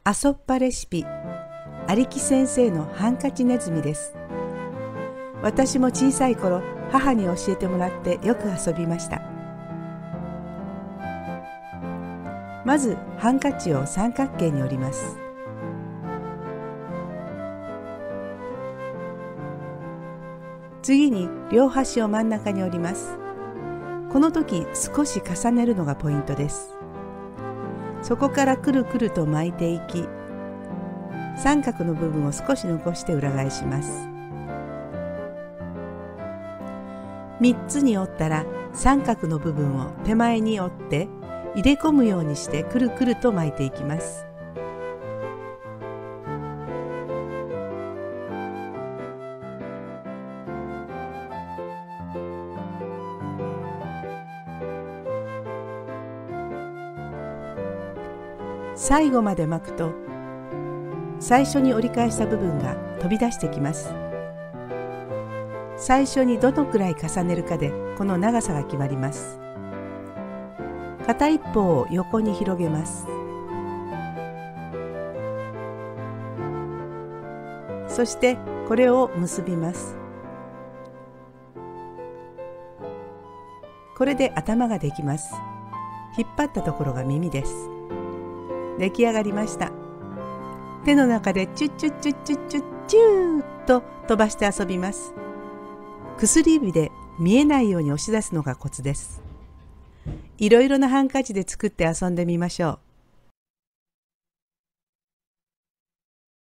遊っぱレシピ、ありき先生のハンカチネズミです。私も小さい頃、母に教えてもらってよく遊びました。まずハンカチを三角形に折ります。次に両端を真ん中に折ります。この時少し重ねるのがポイントです。そこからくるくると巻いていき、三角の部分を少し残して裏返します。3つに折ったら三角の部分を手前に折って入れ込むようにしてくるくると巻いていきます。最後まで巻くと最初に折り返した部分が飛び出してきます。最初にどのくらい重ねるかでこの長さが決まります。片一方を横に広げます。そしてこれを結びます。これで頭ができます。引っ張ったところが耳です。出来上がりました。手の中でチュッチュッチュッチュッチュッチューと飛ばして遊びます。薬指で見えないように押し出すのがコツです。いろいろなハンカチで作って遊んでみましょう。